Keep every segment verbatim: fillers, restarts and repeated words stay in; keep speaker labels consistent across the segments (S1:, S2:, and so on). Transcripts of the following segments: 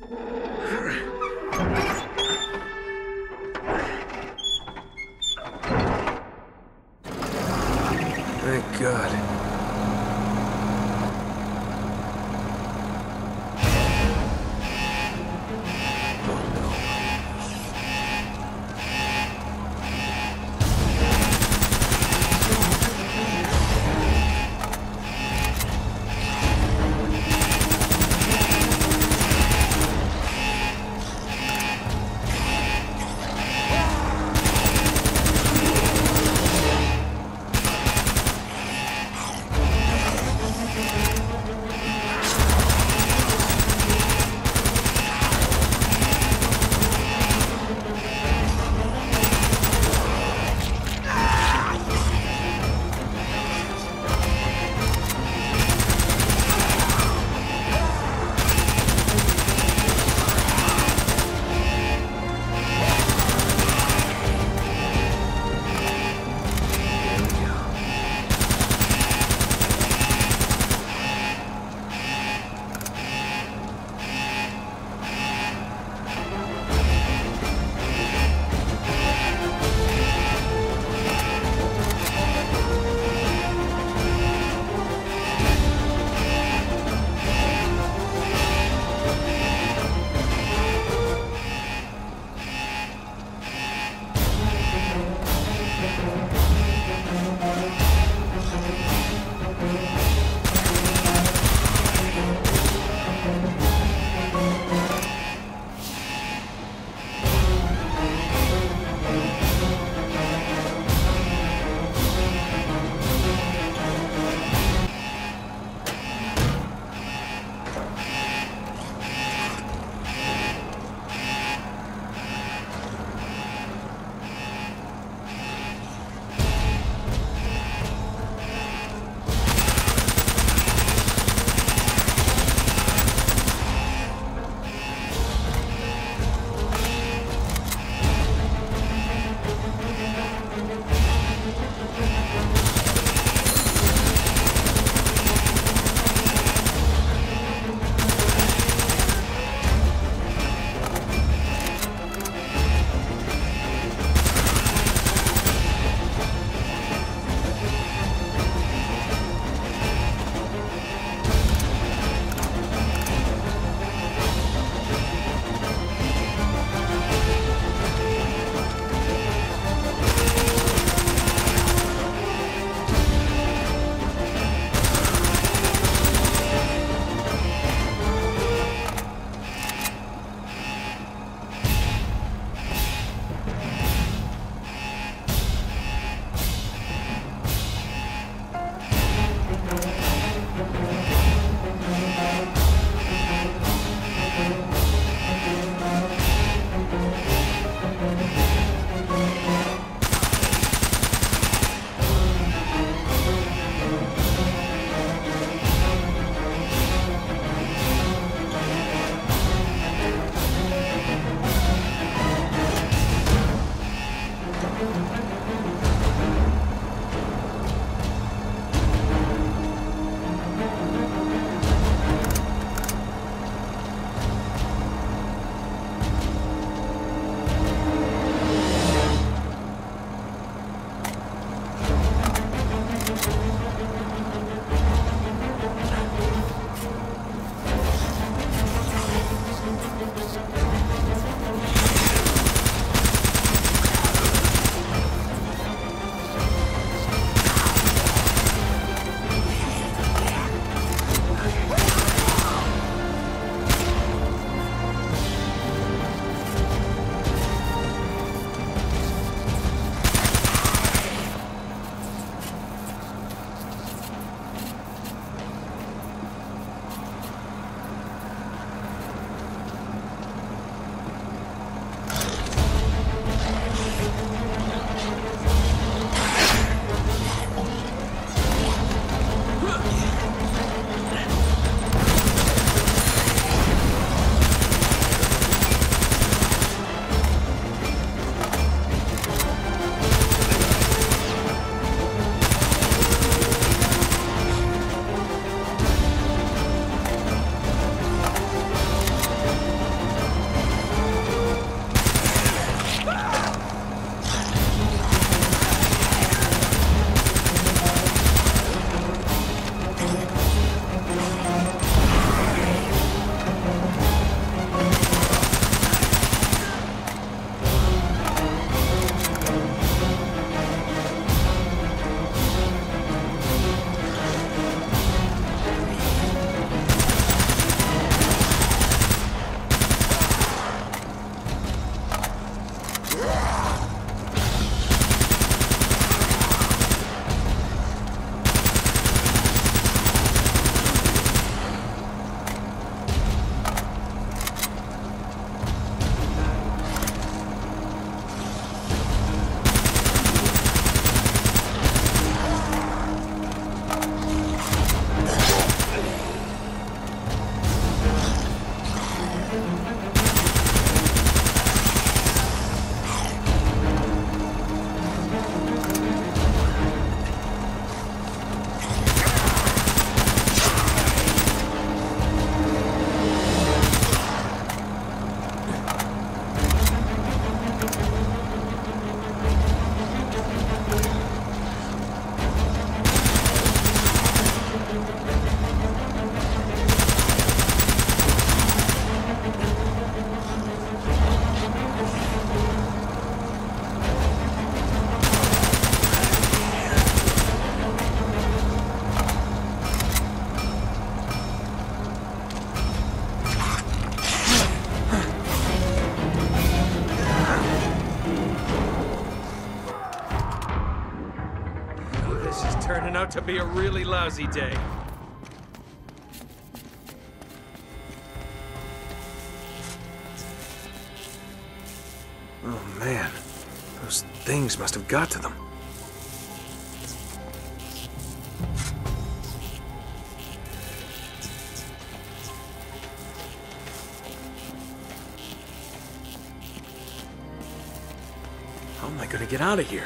S1: Thank God.
S2: out to be a really lousy day.
S1: Oh man, those things must have got to them. How am I gonna get out of here?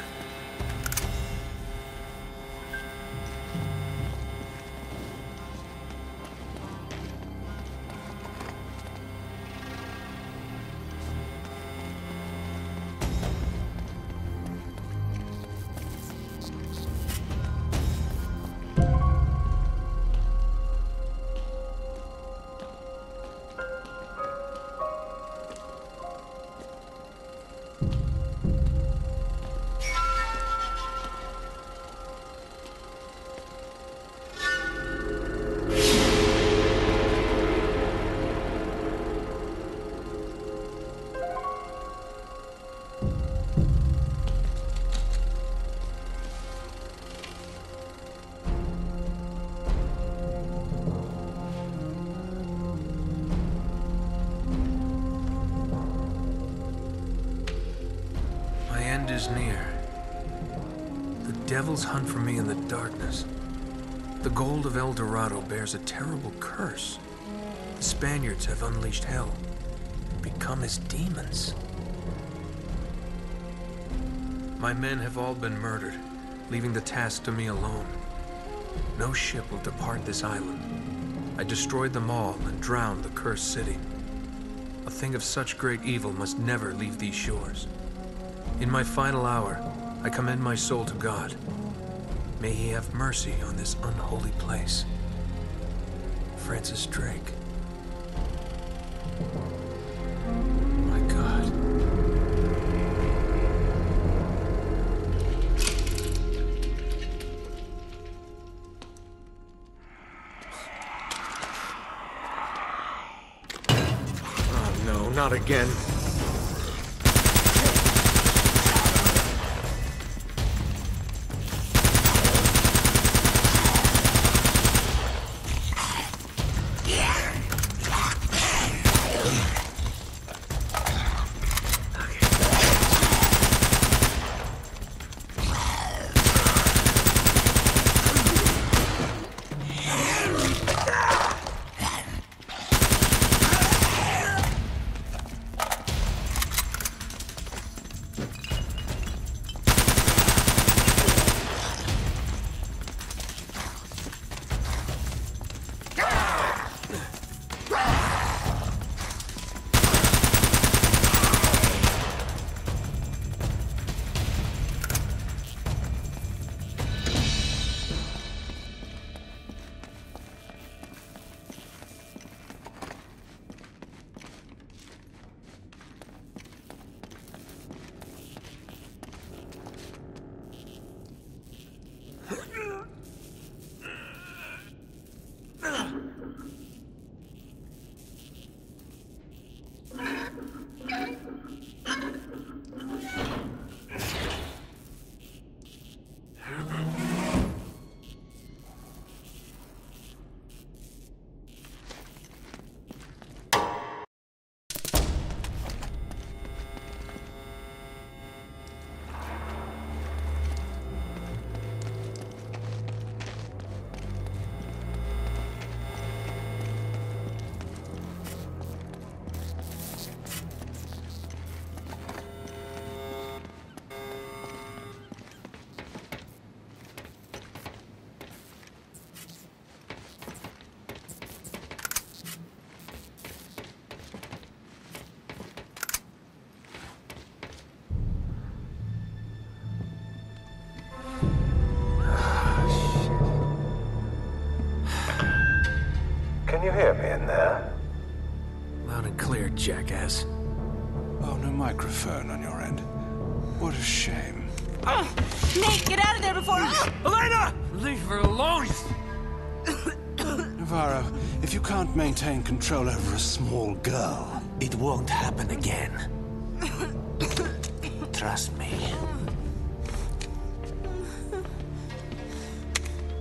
S1: Is near. The devils hunt for me in the darkness. The gold of El Dorado bears a terrible curse. The Spaniards have unleashed hell and become as demons. My men have all been murdered, leaving the task to me alone. No ship will depart this island. I destroyed them all and drowned the cursed city. A thing of such great evil must never leave these shores. In my final hour, I commend my soul to God. May He have mercy on this unholy place. Francis Drake. My God. Oh no, not again.
S3: Can you hear me in there?
S1: Loud and clear, jackass.
S3: Oh, no microphone on your end. What a shame.
S4: Uh, Nate, get out of there before... Uh,
S1: Elena! Leave her alone!
S3: Navarro, if you can't maintain control over a small girl...
S1: It won't happen again. Trust me.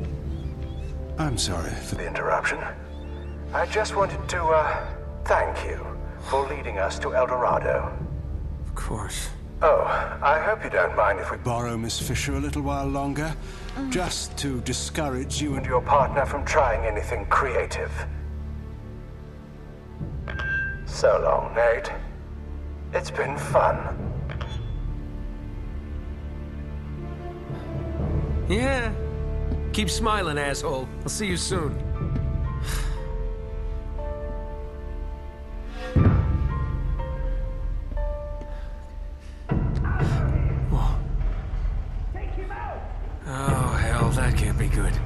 S3: I'm sorry for
S5: the interruption. I just wanted to, uh, thank you for leading us to El Dorado.
S1: Of course.
S5: Oh, I hope you don't mind if we
S3: borrow Miss Fisher a little while longer, just to discourage you and
S5: and your partner from trying anything creative. So long, Nate. It's been fun.
S1: Yeah. Keep smiling, asshole. I'll see you soon. Whoa. Oh, hell, that can't be good.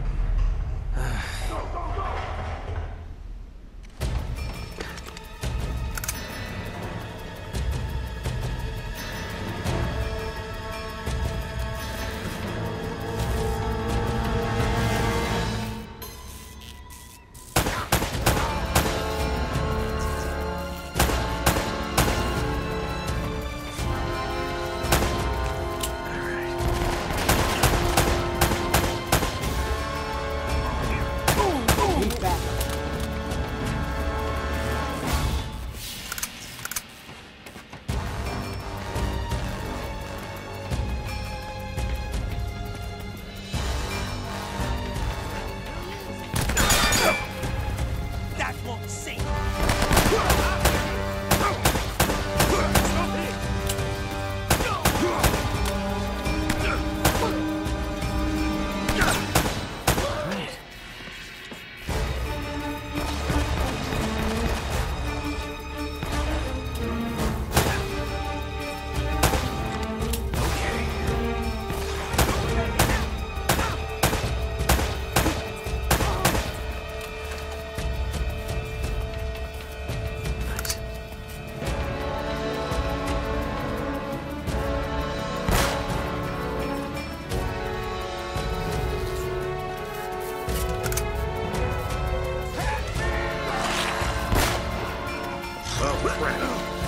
S5: Oh, crap.